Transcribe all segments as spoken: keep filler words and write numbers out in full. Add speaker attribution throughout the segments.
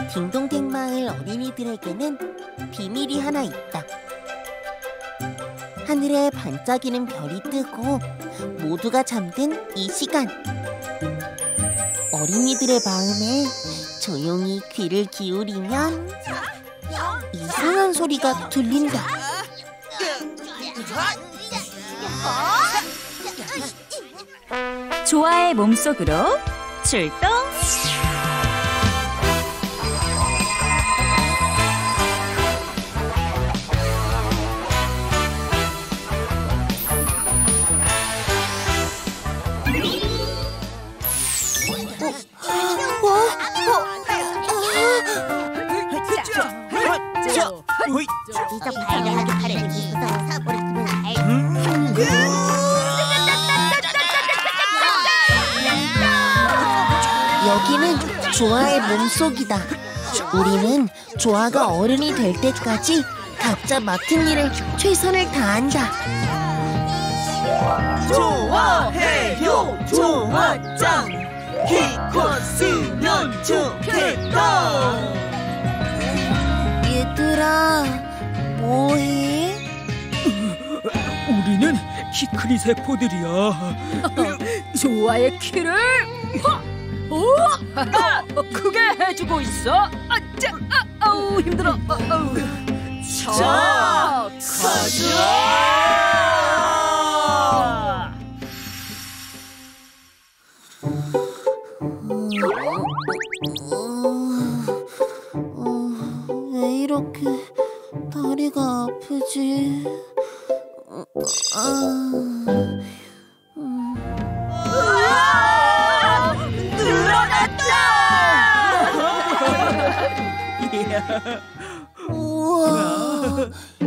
Speaker 1: 딩동댕 마을 어린이들에게는 비밀이 하나 있다. 하늘에 반짝이는 별이 뜨고 모두가 잠든 이 시간, 어린이들의 마음에 조용히 귀를 기울이면 이상한 소리가 들린다.
Speaker 2: 조아의 몸속으로 출동!
Speaker 1: 여기는 조아의 몸속이다. 우리는 조아가 어른이 될 때까지 각자 맡은 일을 최선을 다한다.
Speaker 3: 좋아해요 조아짱, 키 컸으면 좋겠다.
Speaker 1: 얘들아, 뭐해?
Speaker 3: 우리는 키 큰 세포들이야.
Speaker 4: 조아의 키를 오! 크게 해주고 있어. 아, 짜, 아, 아우 힘들어. 아, 아우.
Speaker 3: 자, 가자!
Speaker 1: 왜 이렇게 다리가 아프지? 아, 우와,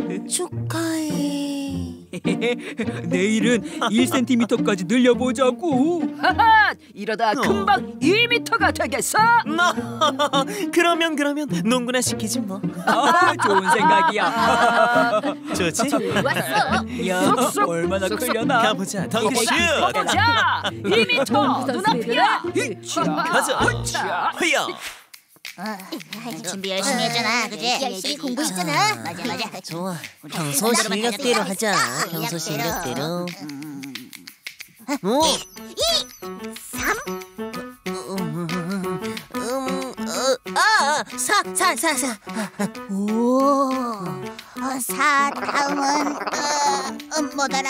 Speaker 1: 축하해.
Speaker 3: 내일은 일 센티미터까지 늘려보자고.
Speaker 4: 하하, 이러다 금방 이 미터가 되겠어.
Speaker 5: 그러면 그러면 농구나 시키지 뭐.
Speaker 3: 아, 좋은 생각이야.
Speaker 5: 좋지?
Speaker 4: 왔어.
Speaker 3: 야,
Speaker 4: 쑥쑥,
Speaker 3: 얼마나
Speaker 4: 쑥쑥.
Speaker 3: 클려나.
Speaker 5: 가보자. 덩크슛.
Speaker 4: 자, 이 미터 눈앞이야.
Speaker 5: 가자.
Speaker 4: 자,
Speaker 5: 허야.
Speaker 6: 준비 열심히 했잖아, 그지? 열심히 공부했잖아. 맞아, 맞아.
Speaker 1: 좋아, 평소 실력대로 하자. 평소 실력대로. 오,
Speaker 6: 삼,
Speaker 1: 음, 어, 아, 사, 사, 사, 사.
Speaker 6: 오, 어, 사 다음은 어, 어, 뭐더라?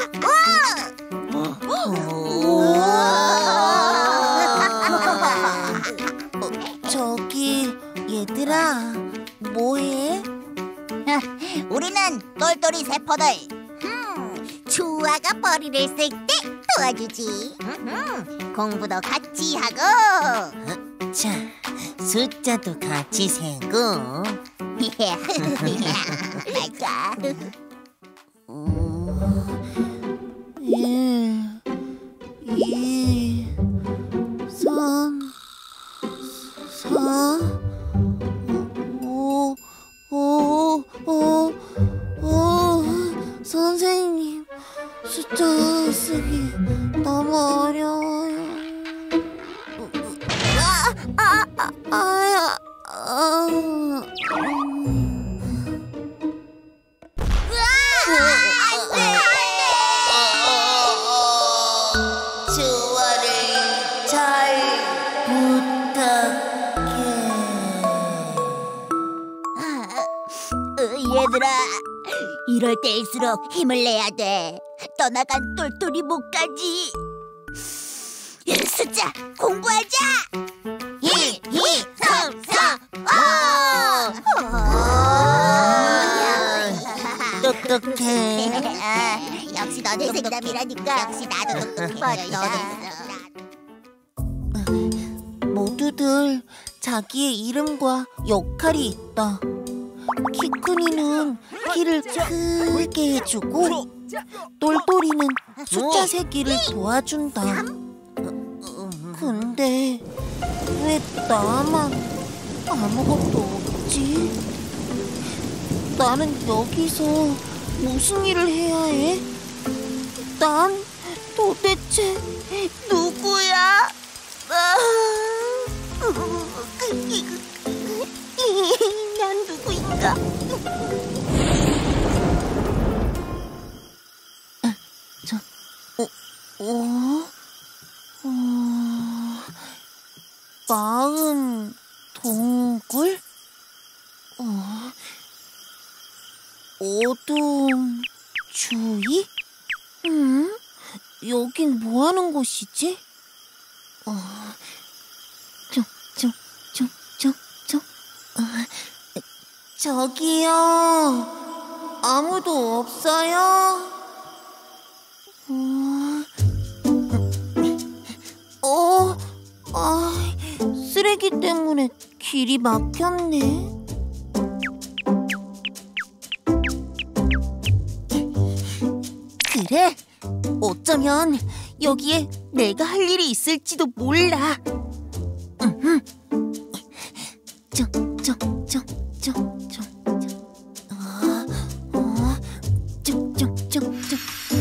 Speaker 1: 저기 얘들아, 뭐해?
Speaker 6: 우리는 똘똘이 세포들. 음, 조아가 머리를 쓸 때 도와주지. 음, 공부도 같이 하고.
Speaker 1: 자, 숫자도 같이 세고.
Speaker 6: 맞아.
Speaker 1: 일, 이, 삼, 사, 오, 오, 오, 오. 선생님, 숫자 쓰기 너무 어려워요. 아, 아, 아, 아야. 아. 조아를 잘 부탁해.
Speaker 6: 어, 얘들아, 이럴 때일수록 힘을 내야 돼. 떠나간 똘똘이 목까지. 숫자 공부하자. 일, 이, 삼, 사, 오.
Speaker 1: 똑똑해.
Speaker 6: 아, 역시 너네 생담이라니까. 역시 나도 똑똑해.
Speaker 1: 모두들 자기의 이름과 역할이 있다. 키 큰이는 키를 크게 해주고, 똘똘이는 숫자 세기를 도와준다. 근데 왜 나만 아무것도 없지? 나는 여기서 무슨 일을 해야 해? 난 도대체 누구야? 아... 저, 어, 어, 어, 마음 동굴? 어, 어둠 주의? 음? 여긴 뭐 하는 곳이지? 어, 저, 저, 저, 저, 저, 어, 저기요. 아무도 없어요? 어, 어, 아, 쓰레기 때문에 길이 막혔네. 그래, 어쩌면 여기에 내가 할 일이 있을지도 몰라. 음, 저, 저, 저, 저, 저, 저, 어, 어, 저, 저, 저, 저.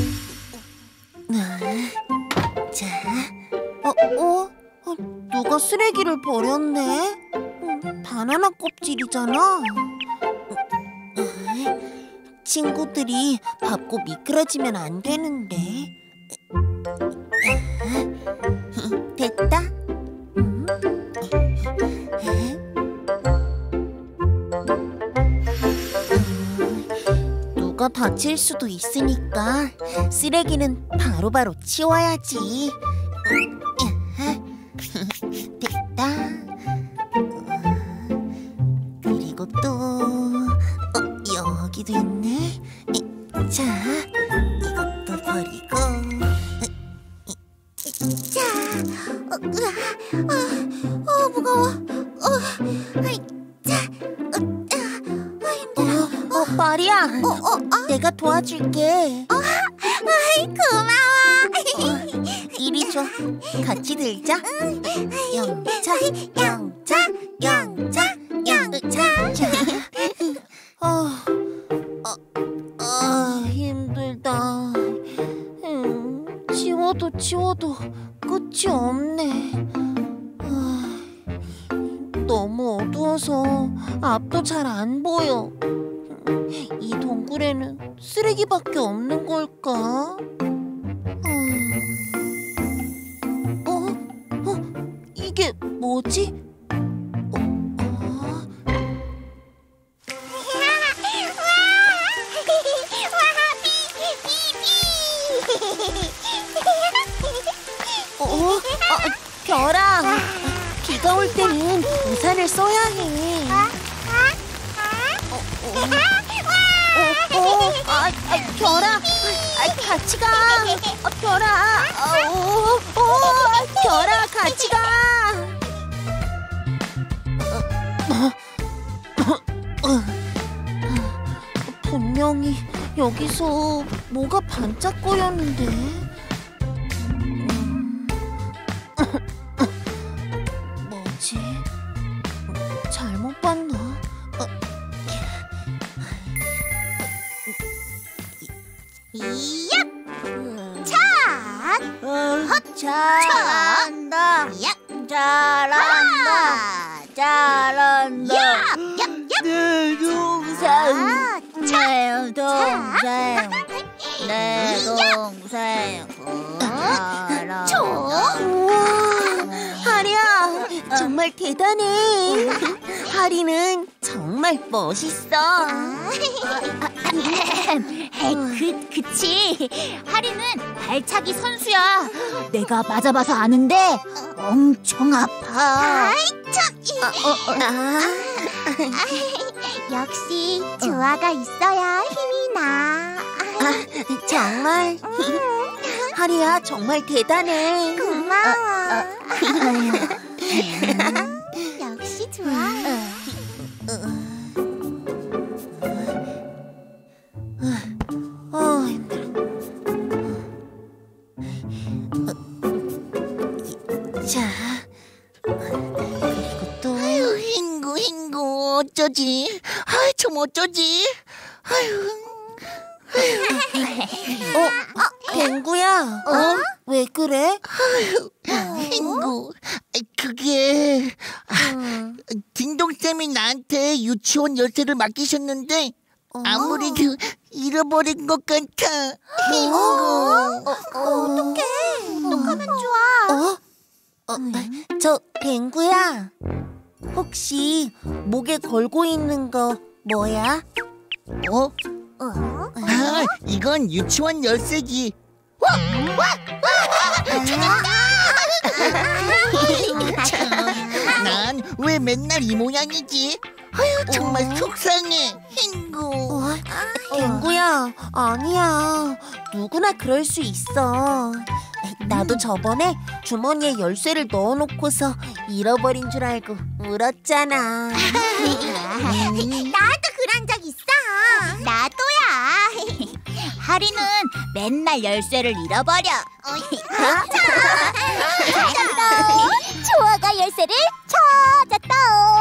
Speaker 1: 아, 자, 어, 어, 어, 누가 쓰레기를 버렸네? 음, 바나나 껍질이잖아. 어, 친구들이 밟고 미끄러지면 안 되는데. 됐다. 음. 누가 다칠 수도 있으니까 쓰레기는 바로바로 치워야지. 됐다. 그리고 또 어, 여기도 있네. 자, 이것도 버리고. 자, 어, 으아, 어, 어, 무거워. 어, 아이, 자, 어, 아, 아, 힘들어. 어, 어, 마리아, 어, 어, 어? 내가 도와줄게. 어, 아이, 고마워. 어, 이리 줘. 같이 들자. 영차, 영차, 영차, 영차. 아, 아, 아, 힘들다. 음, 치워도 치워도 끝이 없네. 아, 너무 어두워서 앞도 잘 안 보여. 이 동굴에는 쓰레기밖에 없는 걸까? 어? 어? 이게 뭐지? 어? 어? 어? 아, 별아, 비가 올 때는 우산을 써야 해. 어, 어, 어, 어, 아, 아, 별아, 아, 같이 가. 아, 별아, 아, 어, 어, 별아, 같이 가. 분명히 여기서 뭐가 반짝거렸는데. 음, 뭐지? 잘못 봤나? 어,
Speaker 6: 이야! 차! 헛! 잘한다! 야! 잘한다! 잘한다! 야! 야! 야! 내 동생! 내 동생! 내 동생! 잘한다!
Speaker 1: 우와, 하리야, 정말 대단해. 하리는 정말 멋있어.
Speaker 6: 그, 그치. 하리는 발차기 선수야. 내가 맞아봐서 아는데 엄청 아파. 아이, 참.
Speaker 1: 어, 어, 아.
Speaker 6: 역시 조아가 있어야 힘이 나.
Speaker 1: 아, 정말? 하리야, 정말 대단해.
Speaker 6: 고마워. 역시 좋아.
Speaker 1: 어, 힘들어. 자, 그리고 또.
Speaker 6: 아유, 흰구, 흰구, 어쩌지? 아이, 참 어쩌지? 아유.
Speaker 1: 어, 뱅구야. 어? 왜 그래?
Speaker 6: 흰구, 그게
Speaker 1: 음.
Speaker 6: 딩동쌤이
Speaker 7: 선생님이 나한테 유치원 열쇠를 맡기셨는데
Speaker 1: 어?
Speaker 7: 아무래도 잃어버린 것 같아.
Speaker 1: 어? 어, 어떡해. 어떡하면 좋아. 어? 어, 저 뱅구야. 혹시 목에 걸고 있는 거 뭐야?
Speaker 7: 어?
Speaker 1: 어?
Speaker 7: 아, 이건 유치원 열쇠지. 난 왜 맨날 이 모양이지? 아유, 정말 속상해. 흰구.
Speaker 1: 뱅구야, 아니야. 누구나 그럴 수 있어. 나도 저번에 주머니에 열쇠를 넣어놓고서 잃어버린 줄 알고 울었잖아.
Speaker 6: 나도 그런 적 있어. 나도야. 하리는 맨날 열쇠를 잃어버려. 찾았다. 조아가 열쇠를 찾았다.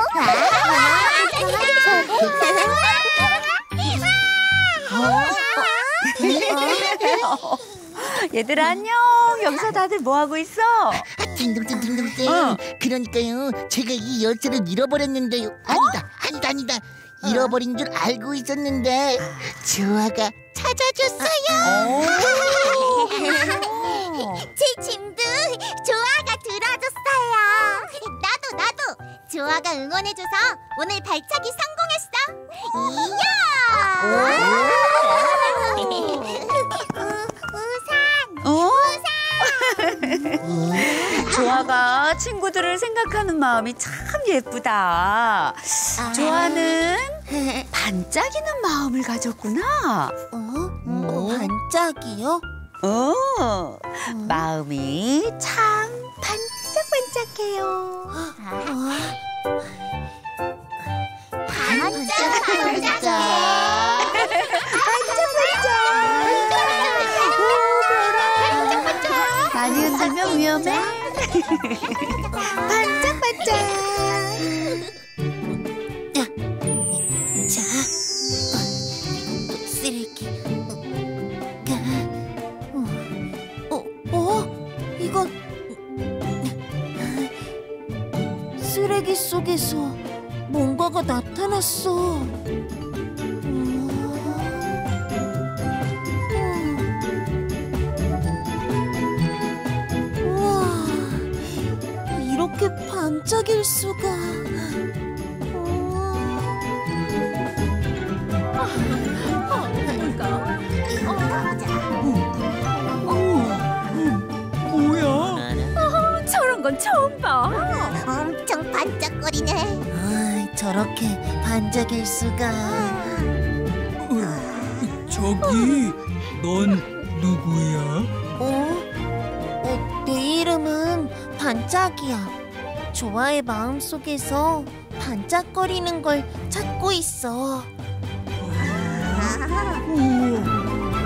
Speaker 2: 얘들아 안녕. 여기서 다들 뭐 하고 있어?
Speaker 7: 딩동댕딩동댕.
Speaker 2: 어.
Speaker 7: 그러니까요, 제가 이 열쇠를 잃어버렸는데요. 아니다, 아니다, 아니다. 잃어버린 줄 알고 있었는데 조아가 찾아줬어요.
Speaker 6: 제 짐도 조아가 들어줬어요. 나도 나도 조아가 응원해줘서 오늘 발차기 성공했어. 이야! 우산
Speaker 2: 어?
Speaker 6: 우산.
Speaker 2: 조아가 친구들을 생각하는 마음이 참 예쁘다. 조아는 반짝이는 마음을 가졌구나.
Speaker 1: 어? 어, 반짝이요?
Speaker 2: 어, 마음이 참 반짝반짝해요.
Speaker 6: 반짝 반짝.
Speaker 2: 많이 흔들면 위험해. 반짝반짝.
Speaker 1: 자, 어, 쓰레기. 어, 어? 이건 쓰레기 속에서 뭔가가 나타났어. 우와, 이렇게 반짝일 수가.
Speaker 3: 뭐야?
Speaker 4: 저런 건 처음 봐.
Speaker 6: 엄청 반짝거리네.
Speaker 1: 아, 저렇게 반짝일 수가.
Speaker 3: 저기, 넌 누구야?
Speaker 1: 어? 어, 내 이름은 반짝이야. 조아의 마음속에서 반짝거리는 걸 찾고 있어.
Speaker 3: 우와.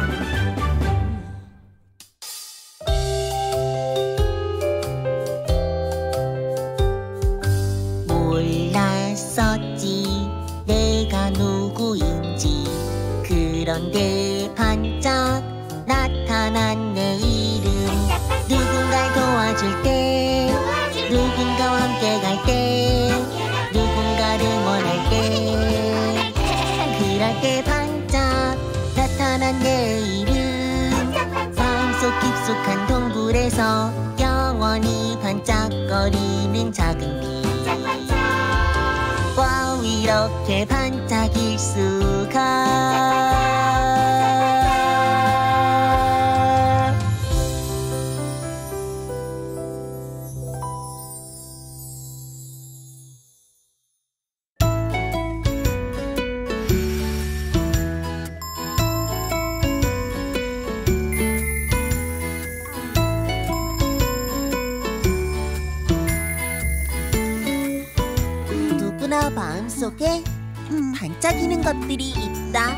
Speaker 7: 몰랐었지 내가 누구인지. 그런데 반짝 나타난 내 이름. 누군가를 도와줄 때, 누군가와 함께 갈 때, 누군가를 원할 때, 그럴 때 반짝 나타난 내 이름. 마음속 깊숙한 동굴에서 영원히 반짝거리는 작은 빛. 와우, 이렇게 반짝일 수가.
Speaker 1: 누구나 마음속에 반짝이는 것들이 있다.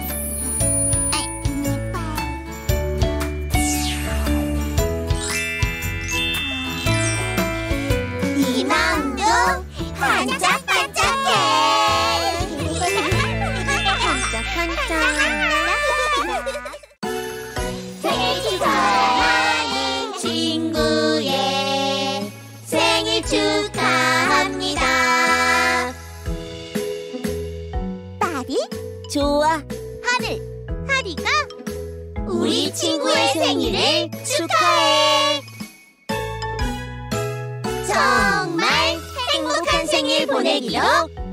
Speaker 6: 이 마음도 반짝반짝해.
Speaker 1: 반짝반짝.
Speaker 6: 생일 축하하는 친구의 생일 축하합니다. 좋아. 하늘. 하리가 우리 친구의 생일을 축하해. 정말 행복한 생일 보내기로